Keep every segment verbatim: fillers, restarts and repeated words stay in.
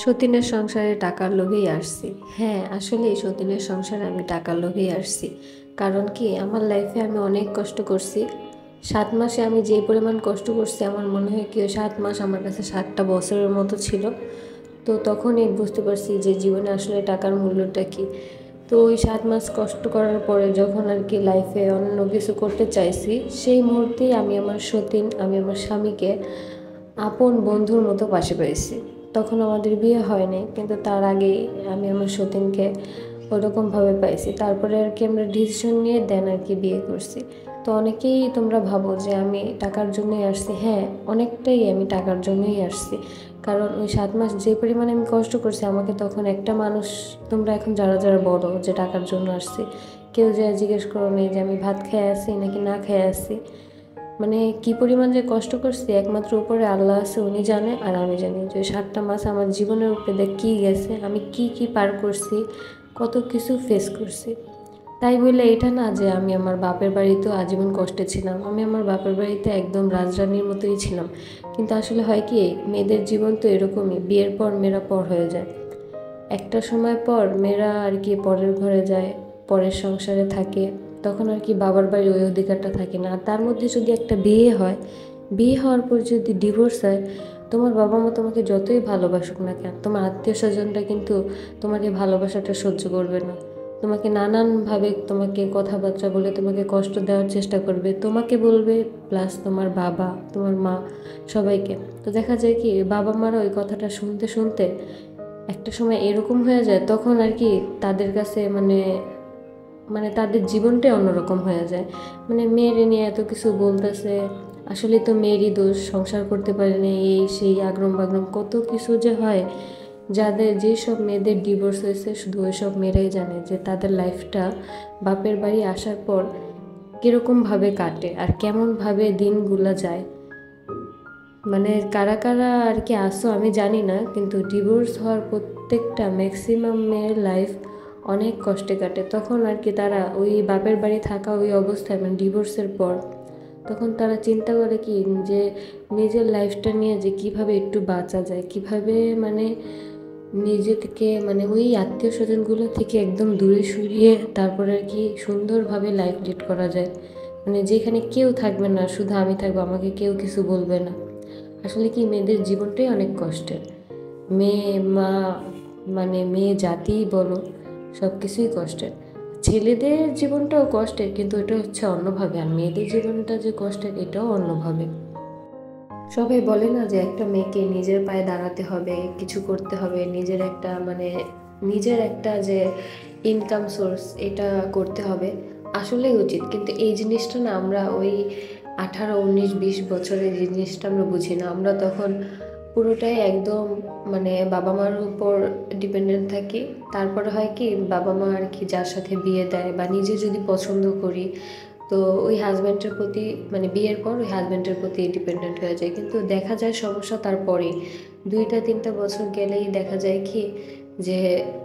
সতীনের সংসারে টাকার লোভেই আসছি। হ্যাঁ, আসলেই সতীনের সংসারে আমি টাকার লোভেই আসছি। কারণ কি, আমার লাইফে আমি অনেক কষ্ট করছি। সাত মাসে আমি যে পরিমাণ কষ্ট করছি, আমার মনে হয় কি ওই সাত মাস আমার কাছে সাতটা বছরের মতো ছিল। তো তখনই বুঝতে পারছি যে জীবনে আসলে টাকার মূল্যটা কী। তো ওই সাত মাস কষ্ট করার পরে যখন আর কি লাইফে অন্য কিছু করতে চাইছি, সেই মুহূর্তেই আমি আমার সতীন, আমি আমার স্বামীকে আপন বন্ধুর মতো পাশে পেয়েছি। তখন আমাদের বিয়ে হয়নি, কিন্তু তার আগেই আমি আমার সতীনকে ওরকমভাবে পাইছি। তারপরে আর কি আমরা ডিসিশন নিয়ে দেন আর কি বিয়ে করছি। তো অনেকেই তোমরা ভাবো যে আমি টাকার জন্যই আসছি। হ্যাঁ, অনেকটাই আমি টাকার জন্যই আসছি। কারণ ওই সাত মাস যে পরিমাণে আমি কষ্ট করছি, আমাকে তখন একটা মানুষ, তোমরা এখন যারা যারা বলো যে টাকার জন্য আসছি, কেউ যে জিজ্ঞেস করো নেই যে আমি ভাত খেয়ে আসছি নাকি না খেয়ে আসছি। মানে কি পরিমাণ যে কষ্ট করছি একমাত্র উপরে আল্লাহ আছে, উনি জানে আর আমি জানি যে সাতটা মাস আমার জীবনের উপরে দেখ কী গেছে, আমি কি কি পার করছি, কত কিছু ফেস করছি। তাই বলে এটা না যে আমি আমার বাপের বাড়িতেও আজীবন কষ্টে ছিলাম। আমি আমার বাপের বাড়িতে একদম রাজরানীর মতোই ছিলাম। কিন্তু আসলে হয় কি, মেয়েদের জীবন তো এরকমই, বিয়ের পর মেয়েরা পর হয়ে যায়। একটা সময় পর মেয়েরা আর কি পরের ঘরে যায়, পরের সংসারে থাকে। তখন আর কি বাবার বাড়ির ওই অধিকারটা থাকে না। আর তার মধ্যে যদি একটা বিয়ে হয়, বিয়ে হওয়ার পর যদি ডিভোর্স হয়, তোমার বাবা মা তোমাকে যতই ভালোবাসুক না কেন, তোমার আত্মীয় স্বজনরা কিন্তু তোমাকে ভালোবাসাটা সহ্য করবে না। তোমাকে নানানভাবে তোমাকে কথাবার্তা বলে তোমাকে কষ্ট দেওয়ার চেষ্টা করবে, তোমাকে বলবে প্লাস তোমার বাবা, তোমার মা, সবাইকে। তো দেখা যায় কি, বাবা মারা ওই কথাটা শুনতে শুনতে একটা সময় এরকম হয়ে যায়, তখন আর কি তাদের কাছে মানে মানে তাদের জীবনটাই অন্যরকম হয়ে যায়। মানে মেয়ের নিয়ে এত কিছু বলতেছে, আসলে তো মেয়েরই দোষ, সংসার করতে পারে না, এই সেই আগ্রম বাগ্রম কত কিছু যে হয়। যাদের যেসব মেয়েদের ডিভোর্স হয়েছে, শুধু ওই সব মেয়েরাই জানে যে তাদের লাইফটা বাপের বাড়ি আসার পর কীরকমভাবে কাটে আর কেমনভাবে দিনগুলো যায়। মানে কারা কারা আর কি আসো আমি জানি না, কিন্তু ডিভোর্স হওয়ার প্রত্যেকটা ম্যাক্সিমাম মেয়ের লাইফ অনেক কষ্টে কাটে। তখন আর কি তারা ওই বাপের বাড়ি থাকা ওই অবস্থায়, মানে ডিভোর্সের পর, তখন তারা চিন্তা করে কি যে নিজের লাইফটা নিয়ে যে কিভাবে একটু বাঁচা যায়, কিভাবে মানে নিজে থেকে মানে ওই আত্মীয় স্বজনগুলো থেকে একদম দূরে সরিয়ে তারপরে আর কি সুন্দরভাবে লাইফ লিড করা যায়। মানে যেখানে কেউ থাকবে না, শুধু আমি থাকবো, আমাকে কেউ কিছু বলবে না। আসলে কি, মেয়েদের জীবনটাই অনেক কষ্টের। মেয়ে মা মানে মেয়ে জাতিই বলো, সব কিছুই কষ্টের। ছেলেদের জীবনটাও কষ্টের, কিন্তু এটা হচ্ছে অন্যভাবে। আর মেয়েদের জীবনটা যে কষ্টের, এটাও অন্যভাবে। সবাই বলে না যে একটা মেয়েকে নিজের পায়ে দাঁড়াতে হবে, কিছু করতে হবে, নিজের একটা মানে নিজের একটা যে ইনকাম সোর্স, এটা করতে হবে। আসলেই উচিত, কিন্তু এই জিনিসটা না আমরা ওই আঠারো উনিশ বিশ বছরের জিনিসটা আমরা বুঝি না। আমরা তখন পুরোটাই একদম মানে বাবা মার উপর ডিপেন্ডেন্ট থাকি। তারপরে হয় কি, বাবা মা আর কি যার সাথে বিয়ে দেয় বা নিজে যদি পছন্দ করি, তো ওই হাজব্যান্ডের প্রতি মানে বিয়ের পর ওই হাজব্যান্ডের প্রতি ডিপেন্ডেন্ট হয়ে যায়। কিন্তু দেখা যায় সমস্যা তারপরেই দুইটা তিনটা বছর গেলেই দেখা যায় কি যে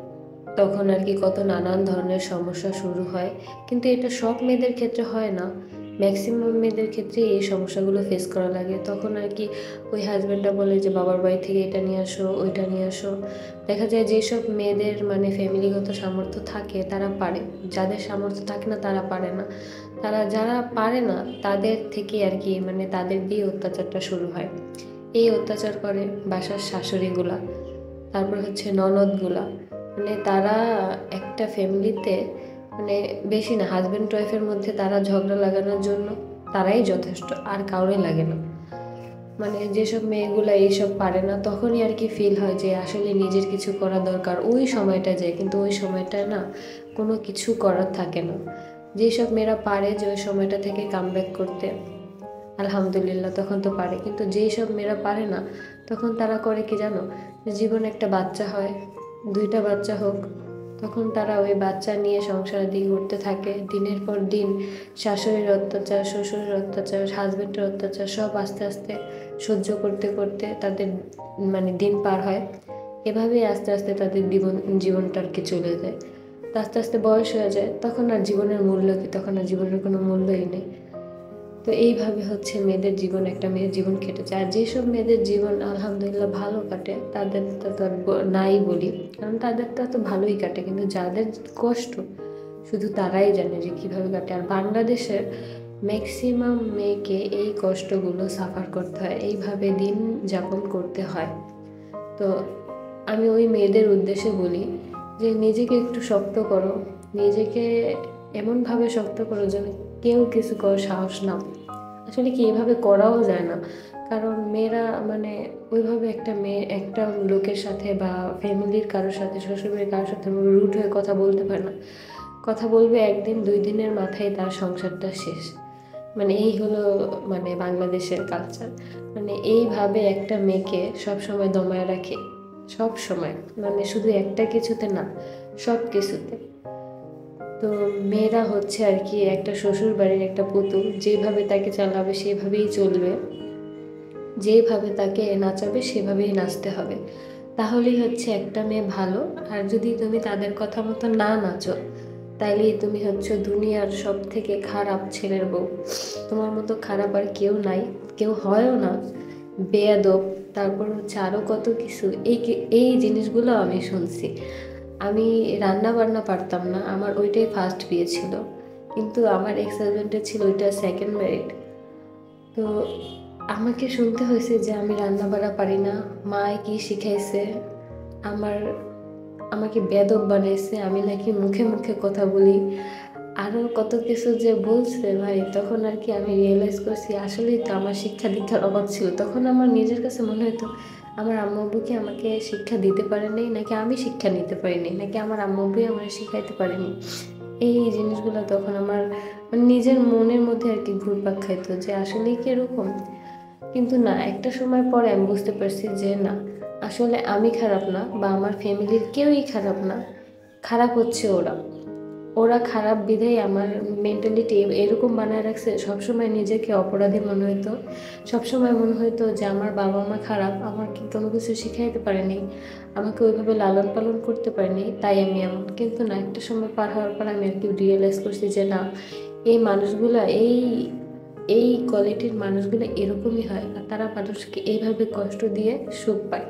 তখন আর কি কত নানান ধরনের সমস্যা শুরু হয়। কিন্তু এটা সব মেয়েদের ক্ষেত্রে হয় না, ম্যাক্সিমাম মেয়েদের ক্ষেত্রে এই সমস্যাগুলো ফেস করা লাগে। তখন আর কি ওই হাজব্যান্ডটা বলে যে বাবার বাড়ি থেকে এটা নিয়ে আসো, ওইটা নিয়ে আসো। দেখা যায় যেসব মেয়েদের মানে ফ্যামিলিগত সামর্থ্য থাকে তারা পারে, যাদের সামর্থ্য থাকে না তারা পারে না। তারা যারা পারে না তাদের থেকে আর কি মানে তাদের দিয়ে অত্যাচারটা শুরু হয়। এই অত্যাচার করে বাসার শাশুড়িগুলা, তারপর হচ্ছে ননদগুলা। মানে তারা একটা ফ্যামিলিতে মানে বেশি না, হাজব্যান্ড ওয়াইফের মধ্যে তারা ঝগড়া লাগানোর জন্য তারাই যথেষ্ট, আর কাউরে লাগে না। মানে যেসব মেয়েগুলো এইসব পারে না, তখনই আর কি ফিল হয় যে আসলে নিজের কিছু করা দরকার। ওই সময়টা যায়, কিন্তু ওই সময়টা না কোনো কিছু করার থাকে না। যেসব মেয়েরা পারে যে ওই সময়টা থেকে কামব্যাক করতে, আলহামদুলিল্লাহ তখন তো পারে। কিন্তু যেই সব মেয়েরা পারে না, তখন তারা করে কি জানো, জীবনে একটা বাচ্চা হয়, দুইটা বাচ্চা হোক, তখন তারা ওই বাচ্চা নিয়ে সংসার দিয়ে ঘুরতে থাকে। দিনের পর দিন শাশুড়ির অত্যাচার, শ্বশুরের অত্যাচার, হাজব্যান্ডের অত্যাচার সব আস্তে আস্তে সহ্য করতে করতে তাদের মানে দিন পার হয়। এভাবেই আস্তে আস্তে তাদের জীবন জীবনটা আর কি চলে যায়। আস্তে আস্তে বয়স হয়ে যায়, তখন আর জীবনের মূল্য কি, তখন আর জীবনের কোনো মূল্যই নেই। তো তো এইভাবে হচ্ছে মেয়েদের জীবন, একটা মেয়ের জীবন কেটেছে। আর যেসব মেয়েদের জীবন আলহামদুলিল্লাহ ভালো কাটে তাদের তো নাই বলি, কারণ তাদেরটা তো ভালোই কাটে, কিন্তু যাদের কষ্ট শুধু তারাই জানে যে কীভাবে কাটে। আর বাংলাদেশের ম্যাক্সিমাম মেয়েকে এই কষ্টগুলো সাফার করতে হয়, এইভাবে দিন যাপন করতে হয়। তো আমি ওই মেয়েদের উদ্দেশ্যে বলি যে নিজেকে একটু শক্ত করো, নিজেকে এমনভাবে শক্ত করো যেন কেউ কিছু করার সাহস না। আসলে কি এভাবে করাও যায় না, কারণ মেয়েরা মানে ওইভাবে একটা মেয়ে একটা লোকের সাথে বা ফ্যামিলির কারোর সাথে, শ্বশুরবাড়ির কারোর সাথে রুট হয়ে কথা বলতে পারে না। কথা বলবে একদিন দুই দিনের মাথায় তার সংসারটা শেষ। মানে এই হলো মানে বাংলাদেশের কালচার। মানে এইভাবে একটা মেয়েকে সবসময় দমায় রাখে, সব সময়, মানে শুধু একটা কিছুতে না, সব কিছুতে। তো মেয়েরা হচ্ছে আর কি একটা শ্বশুর বাড়ির একটা পুতুল, যেভাবে তাকে চালাবে সেভাবেই চলবে, যেভাবে তাকে নাচাবে সেভাবেই নাচতে হবে, তাহলেই হচ্ছে একটা মেয়ে ভালো। আর যদি তুমি তাদের কথা মতো না নাচো, তাইলেই তুমি হচ্ছে দুনিয়ার সব থেকে খারাপ ছেলের বউ। তোমার মতো খারাপ আর কেউ নাই, কেউ হয়ও না। বেয়াদব, তারপর হচ্ছে আরও কত কিছু। এই এই জিনিসগুলো আমি শুনছি। আমি রান্না বান্না পারতাম না, আমার ওইটাই ফার্স্ট বিয়ে ছিল, কিন্তু আমার এক্স হাজব্যান্ডের ছিল ওইটা সেকেন্ড ম্যারিড। তো আমাকে শুনতে হয়েছে যে আমি রান্না বান্না পারি না, মায় কি শিখাইছে, আমার আমাকে বেয়াদব বানাইছে, আমি নাকি মুখে মুখে কথা বলি, আরও কত কিছু যে বলছে ভাই। তখন আর কি আমি রিয়েলাইজ করছি আসলেই তো আমার শিক্ষা দীক্ষার অভাব ছিল। তখন আমার নিজের কাছে মনে হতো আমার আম্মু আব্বু কি আমাকে শিক্ষা দিতে পারেনি, নাকি আমি শিক্ষা নিতে পারিনি, নাকি আমার আম্মু আব্বুই আমার শিখাইতে পারেনি। এই জিনিসগুলো তখন আমার মানে নিজের মনের মধ্যে আর কি ঘুরপাক খাইতো যে আসলেই কি এরকম। কিন্তু না, একটা সময় পরে আমি বুঝতে পারছি যে না, আসলে আমি খারাপ না, বা আমার ফ্যামিলির কেউই খারাপ না, খারাপ হচ্ছে ওরা। ওরা খারাপ বিধেই আমার মেন্টালিটি এরকম বানায় রাখছে। সবসময় নিজেকে অপরাধী মনে হইতো, সবসময় মনে হইতো যে আমার বাবা মা খারাপ, আমাকে কোনো কিছু শিখাইতে পারেনি, আমাকে ওইভাবে লালন পালন করতে পারেনি, তাই আমি এমন। কিন্তু না, একটা সময় পার হওয়ার পর আমি আর কি রিয়েলাইজ করছি যে না, এই মানুষগুলা এই এই কোয়ালিটির মানুষগুলো এরকমই হয়, আর তারা মানুষকে এইভাবে কষ্ট দিয়ে সুখ পায়।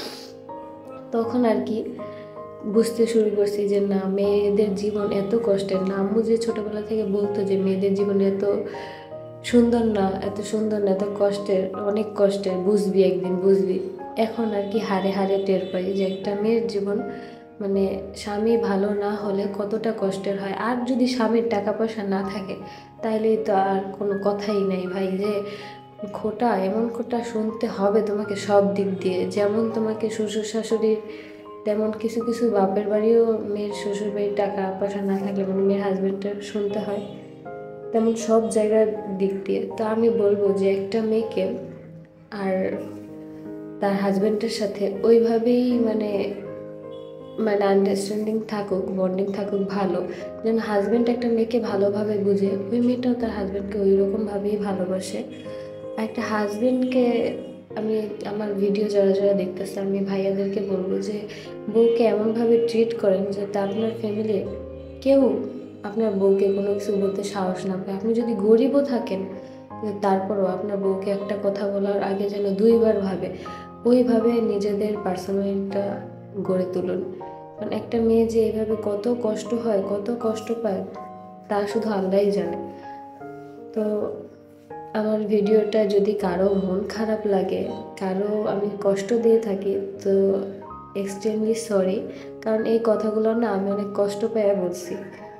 তখন আর কি বুঝতে শুরু করছি যে না, মেয়েদের জীবন এত কষ্টের না। আম্মু যে ছোটোবেলা থেকে বলতো যে মেয়েদের জীবন এত সুন্দর না, এত সুন্দর না, এত কষ্টের, অনেক কষ্টের, বুঝবি একদিন বুঝবি। এখন আর কি হারে হারে টের পাই যে একটা মেয়ের জীবন মানে স্বামী ভালো না হলে কতটা কষ্টের হয়। আর যদি স্বামীর টাকা পয়সা না থাকে তাইলেই তো আর কোনো কথাই নাই ভাই, যে খোটা, এমন খোটা শুনতে হবে তোমাকে সব দিক দিয়ে। যেমন তোমাকে শ্বশুর শাশুড়ির, তেমন কিছু কিছু বাপের বাড়িও মেয়ের শ্বশুর বাড়ির টাকা পয়সা না থাকলে মানে মেয়ের হাজব্যান্ডের শুনতে হয়, তেমন সব জায়গার দিক দিয়ে। তো আমি বলবো যে একটা মেয়েকে আর তার হাজব্যান্ডের সাথে ওইভাবেই মানে মানে আন্ডারস্ট্যান্ডিং থাকুক, বন্ডিং থাকুক ভালো, যেন হাজব্যান্ড একটা মেয়েকে ভালোভাবে বুঝে, ওই মেয়েটাও তার হাজব্যান্ডকে ওই রকমভাবেই ভালোবাসে। আর একটা হাজব্যান্ডকে আমি আমার ভিডিও যারা যারা দেখতেছে আমি ভাইয়াদেরকে বলবো যে বউকে এমনভাবে ট্রিট করেন যাতে আপনার ফ্যামিলি কেউ আপনার বউকে কোনো কিছু বলতে সাহস না পায়। আপনি যদি গরিবও থাকেন তারপরও আপনার বউকে একটা কথা বলার আগে যেন দুইবার ভাবে, ওইভাবে নিজেদের পার্সোনালিটিটা গড়ে তুলুন। কারণ একটা মেয়ে যে এইভাবে কত কষ্ট হয়, কত কষ্ট পায়, তা শুধু আল্লাহই জানে। তো আমার ভিডিওটা যদি কারো মন খারাপ লাগে, কারো আমি কষ্ট দিয়ে থাকি, তো এক্সট্রিমলি সরি, কারণ এই কথাগুলো না আমি অনেক কষ্ট পেয়ে বলছি।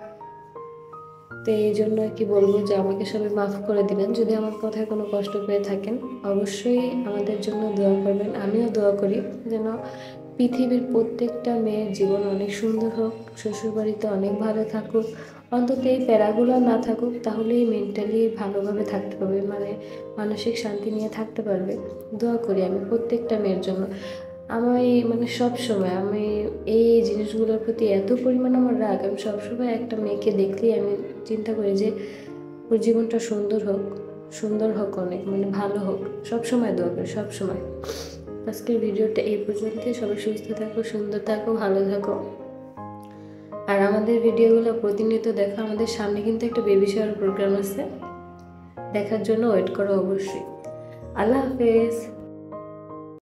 তো এই জন্য আর কি বলবো যে আমাকে সবাই মাফ করে দিবেন যদি আমার কথায় কোনো কষ্ট পেয়ে থাকেন। অবশ্যই আমাদের জন্য দোয়া করবেন, আমিও দোয়া করি যেন পৃথিবীর প্রত্যেকটা মেয়ের জীবন অনেক সুন্দর হোক, শ্বশুরবাড়িতে অনেক ভালো থাকুক, অন্তত এই প্যারাগুলো না থাকুক, তাহলেই মেন্টালি ভালোভাবে থাকতে পারবে, মানে মানসিক শান্তি নিয়ে থাকতে পারবে। দোয়া করি আমি প্রত্যেকটা মেয়ের জন্য। আমি মানে সব সময় আমি এই জিনিসগুলোর প্রতি এত পরিমাণ আমার রাগ, আমি সবসময় একটা মেয়েকে দেখলেই আমি চিন্তা করি যে ওর জীবনটা সুন্দর হোক, সুন্দর হোক, অনেক মানে ভালো হোক, সবসময় দোয়া করি সবসময়। আজকের ভিডিওটা এই পর্যন্তই। সবাই সুস্থ থাকো, সুন্দর থাকো, ভালো থাকো। আর আমাদের ভিডিওগুলো প্রতিনিয়ত দেখো। আমাদের সামনে কিন্তু একটা বেবি শাওয়ার প্রোগ্রাম আছে, দেখার জন্য ওয়েট করো অবশ্যই। আল্লাহ হাফেজ।